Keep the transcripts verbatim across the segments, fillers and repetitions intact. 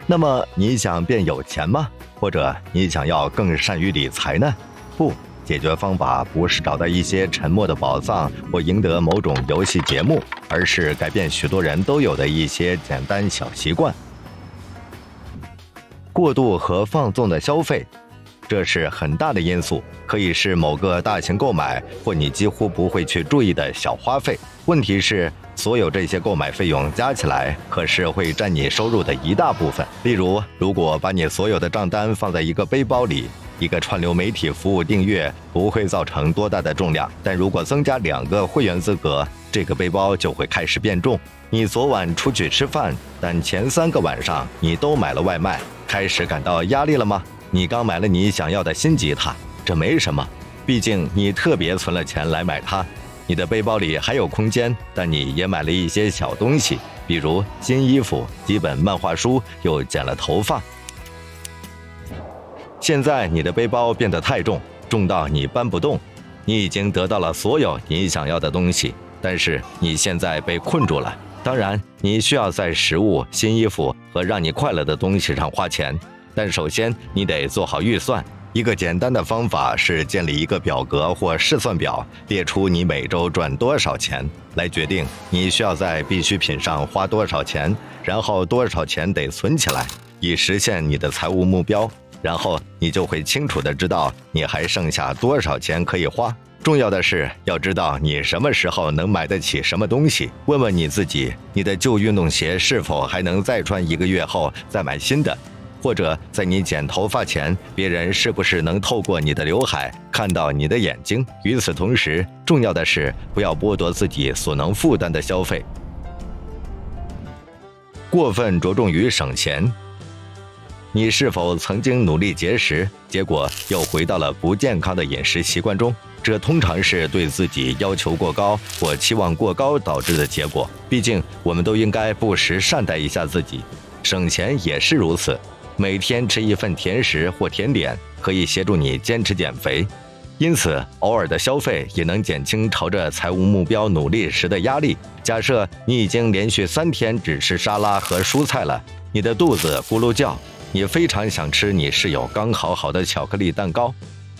那么你想变有钱吗？或者你想要更善于理财呢？不，解决方法不是找到一些沉默的宝藏或赢得某种游戏节目，而是改变许多人都有的一些简单小习惯。过度和放纵的消费，这是很大的因素，可以是某个大型购买或你几乎不会去注意的小花费。问题是，所有这些购买费用加起来，可是会占你收入的一大部分。例如，如果把你所有的账单放在一个背包里，一个串流媒体服务订阅不会造成多大的重量，但如果增加两个会员资格，这个背包就会开始变重。你昨晚出去吃饭，但前三个晚上你都买了外卖，开始感到压力了吗？你刚买了你想要的新吉他，这没什么，毕竟你特别存了钱来买它。你的背包里还有空间，但你也买了一些小东西，比如新衣服、几本漫画书，又剪了头发。现在你的背包变得太重，重到你搬不动。你已经得到了所有你想要的东西，但是你现在被困住了。当然，你需要在食物、新衣服和让你快乐的东西上花钱，但首先你得做好预算。一个简单的方法是建立一个表格或试算表，列出你每周赚多少钱，来决定你需要在必需品上花多少钱，然后多少钱得存起来，以实现你的财务目标。然后你就会清楚地知道你还剩下多少钱可以花。重要的是要知道你什么时候能买得起什么东西。问问你自己，你的旧运动鞋是否还能再穿一个月后再买新的？或者在你剪头发前，别人是不是能透过你的刘海看到你的眼睛？与此同时，重要的是不要剥夺自己所能负担的消费。过分着重于省钱。你是否曾经努力节食，结果又回到了不健康的饮食习惯中？这通常是对自己要求过高或期望过高导致的结果。毕竟，我们都应该不时善待一下自己，省钱也是如此。每天吃一份甜食或甜点，可以协助你坚持减肥。因此，偶尔的消费也能减轻朝着财务目标努力时的压力。假设你已经连续三天只吃沙拉和蔬菜了，你的肚子咕噜叫，你非常想吃你室友刚烤好的巧克力蛋糕。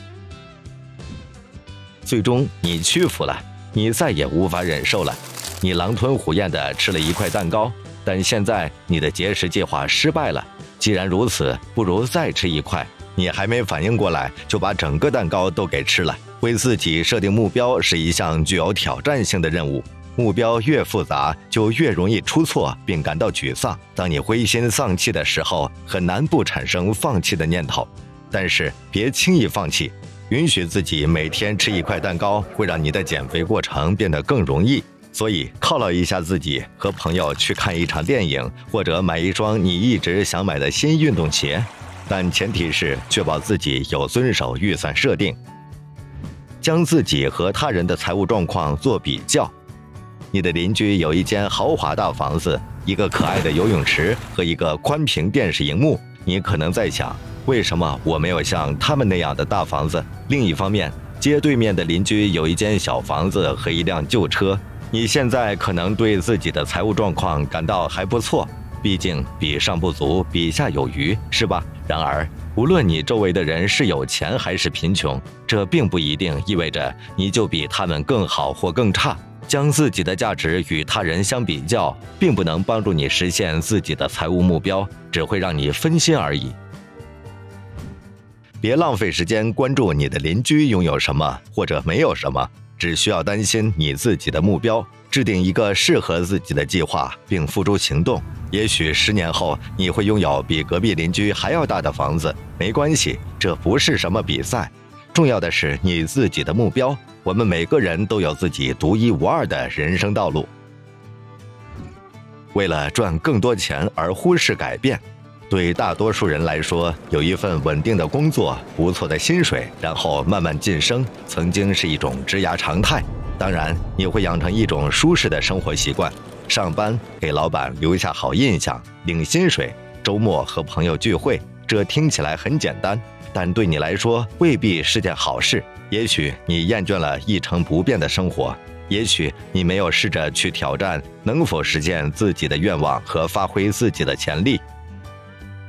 最终，你屈服了，你再也无法忍受了，你狼吞虎咽地吃了一块蛋糕，但现在你的节食计划失败了。既然如此，不如再吃一块。你还没反应过来，就把整个蛋糕都给吃了。为自己设定目标是一项具有挑战性的任务，目标越复杂，就越容易出错并感到沮丧。当你灰心丧气的时候，很难不产生放弃的念头。但是别轻易放弃，允许自己每天吃一块蛋糕，会让你的减肥过程变得更容易。所以犒劳一下自己，和朋友去看一场电影，或者买一双你一直想买的新运动鞋，但前提是确保自己有遵守预算设定。将自己和他人的财务状况做比较。你的邻居有一间豪华大房子，一个可爱的游泳池和一个宽屏电视荧幕，你可能在想，为什么我没有像他们那样的大房子？另一方面，街对面的邻居有一间小房子和一辆旧车，你现在可能对自己的财务状况感到还不错，毕竟比上不足，比下有余，是吧？然而，无论你周围的人是有钱还是贫穷，这并不一定意味着你就比他们更好或更差。将自己的价值与他人相比较，并不能帮助你实现自己的财务目标，只会让你分心而已。别浪费时间关注你的邻居拥有什么或者没有什么，只需要担心你自己的目标，制定一个适合自己的计划，并付诸行动。也许十年后你会拥有比隔壁邻居还要大的房子，没关系，这不是什么比赛，重要的是你自己的目标。我们每个人都有自己独一无二的人生道路。为了赚更多钱而忽视改变，对大多数人来说，有一份稳定的工作、不错的薪水，然后慢慢晋升，曾经是一种职涯常态。当然，你会养成一种舒适的生活习惯，上班给老板留下好印象，领薪水，周末和朋友聚会。这听起来很简单，但对你来说未必是件好事。也许你厌倦了一成不变的生活，也许你没有试着去挑战能否实现自己的愿望和发挥自己的潜力。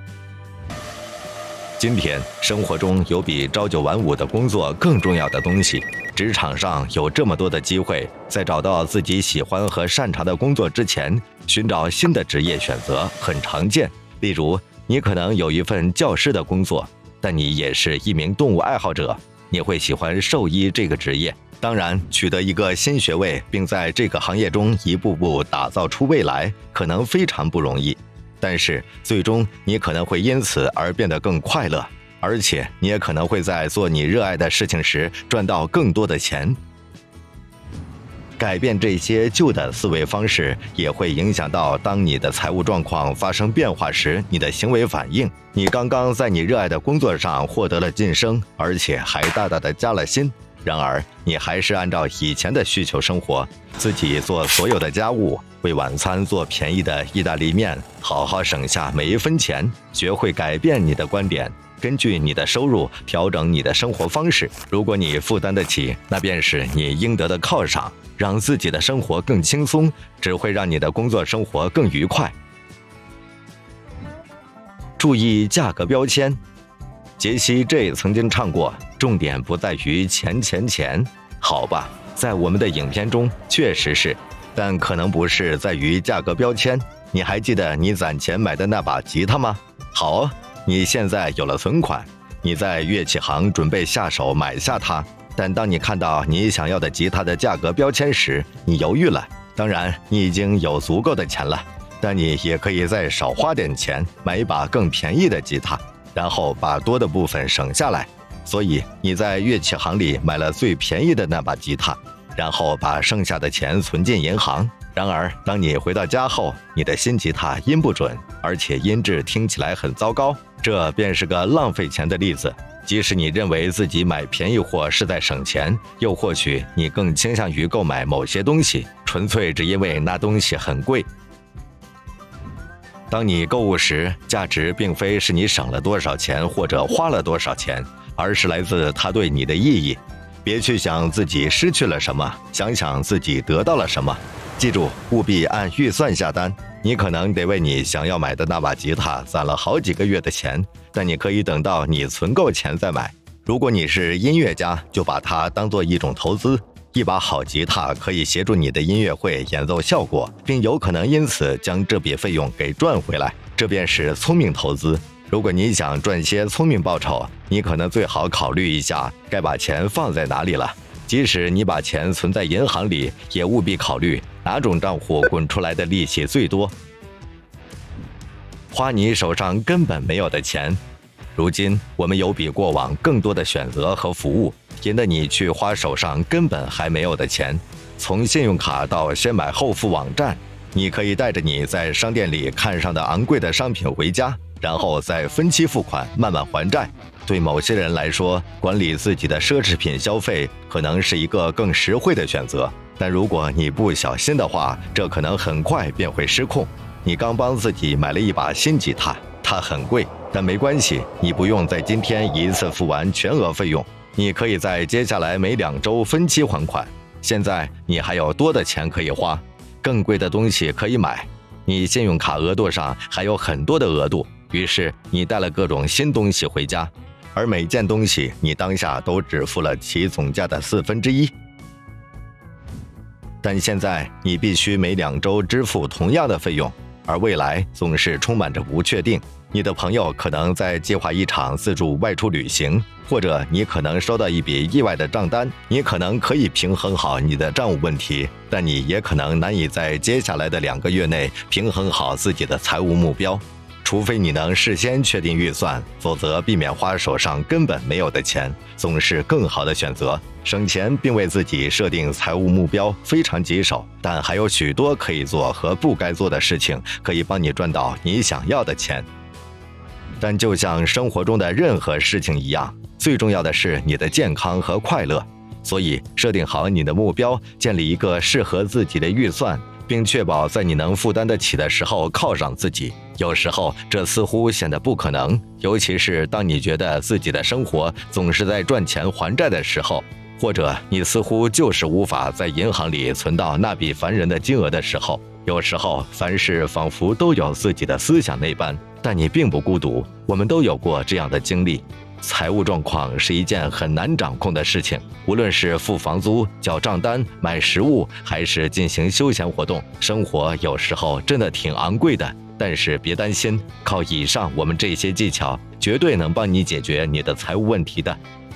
今天生活中有比朝九晚五的工作更重要的东西，职场上有这么多的机会，在找到自己喜欢和擅长的工作之前，寻找新的职业选择很常见。例如，你可能有一份教师的工作，但你也是一名动物爱好者，你会喜欢兽医这个职业。当然，取得一个新学位，并在这个行业中一步步打造出未来，可能非常不容易。但是，最终你可能会因此而变得更快乐，而且你也可能会在做你热爱的事情时赚到更多的钱。改变这些旧的思维方式，也会影响到当你的财务状况发生变化时，你的行为反应。你刚刚在你热爱的工作上获得了晋升，而且还大大的加了薪。然而，你还是按照以前的需求生活，自己做所有的家务，为晚餐做便宜的意大利面，好好省下每一分钱，学会改变你的观点，根据你的收入调整你的生活方式。如果你负担得起，那便是你应得的犒赏。让自己的生活更轻松，只会让你的工作生活更愉快。注意价格标签。杰西 J 曾经唱过，重点不在于钱钱钱。好吧，在我们的影片中确实是，但可能不是在于价格标签。你还记得你攒钱买的那把吉他吗？好，你现在有了存款，你在乐器行准备下手买下它。但当你看到你想要的吉他的价格标签时，你犹豫了。当然，你已经有足够的钱了，但你也可以再少花点钱，买一把更便宜的吉他，然后把多的部分省下来。所以你在乐器行里买了最便宜的那把吉他，然后把剩下的钱存进银行。然而，当你回到家后，你的新吉他音不准，而且音质听起来很糟糕，这便是个浪费钱的例子。即使你认为自己买便宜货是在省钱，又或许你更倾向于购买某些东西，纯粹只因为那东西很贵。当你购物时，价值并非是你省了多少钱或者花了多少钱，而是来自它对你的意义。别去想自己失去了什么，想想自己得到了什么。记住，务必按预算下单。你可能得为你想要买的那把吉他攒了好几个月的钱，但你可以等到你存够钱再买。如果你是音乐家，就把它当做一种投资。一把好吉他可以协助你的音乐会演奏效果，并有可能因此将这笔费用给赚回来，这便是聪明投资。如果你想赚些聪明报酬，你可能最好考虑一下该把钱放在哪里了。即使你把钱存在银行里，也务必考虑哪种账户滚出来的利息最多。花你手上根本没有的钱。如今我们有比过往更多的选择和服务，引得你去花手上根本还没有的钱。从信用卡到先买后付网站，你可以带着你在商店里看上的昂贵的商品回家，然后再分期付款慢慢还债。对某些人来说，管理自己的奢侈品消费可能是一个更实惠的选择，但如果你不小心的话，这可能很快便会失控。你刚帮自己买了一把新吉他，它很贵，但没关系，你不用在今天一次付完全额费用，你可以在接下来每两周分期还款。现在你还有多的钱可以花，更贵的东西可以买，你信用卡额度上还有很多的额度，于是你带了各种新东西回家，而每件东西你当下都只付了其总价的四分之一。但现在你必须每两周支付同样的费用，而未来总是充满着不确定。你的朋友可能在计划一场自助外出旅行，或者你可能收到一笔意外的账单。你可能可以平衡好你的账务问题，但你也可能难以在接下来的两个月内平衡好自己的财务目标。除非你能事先确定预算，否则避免花手上根本没有的钱，总是更好的选择。省钱并为自己设定财务目标非常棘手，但还有许多可以做和不该做的事情，可以帮你赚到你想要的钱。但就像生活中的任何事情一样，最重要的是你的健康和快乐。所以，设定好你的目标，建立一个适合自己的预算，并确保在你能负担得起的时候犒赏自己。有时候这似乎显得不可能，尤其是当你觉得自己的生活总是在赚钱还债的时候。 或者你似乎就是无法在银行里存到那笔烦人的金额的时候。有时候，凡事仿佛都有自己的思想那般，但你并不孤独，我们都有过这样的经历。财务状况是一件很难掌控的事情，无论是付房租、缴账单、买食物，还是进行休闲活动，生活有时候真的挺昂贵的。但是别担心，靠以上我们这些技巧，绝对能帮你解决你的财务问题的。